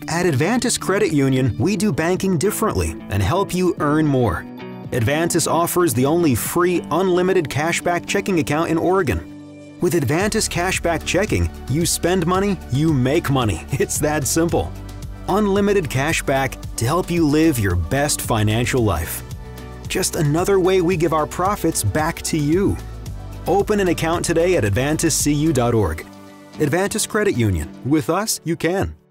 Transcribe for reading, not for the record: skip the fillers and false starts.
At Advantis Credit Union, we do banking differently and help you earn more. Advantis offers the only free, unlimited cashback checking account in Oregon. With Advantis Cashback Checking, you spend money, you make money. It's that simple. Unlimited cashback to help you live your best financial life. Just another way we give our profits back to you. Open an account today at advantiscu.org. Advantis Credit Union. With us, you can.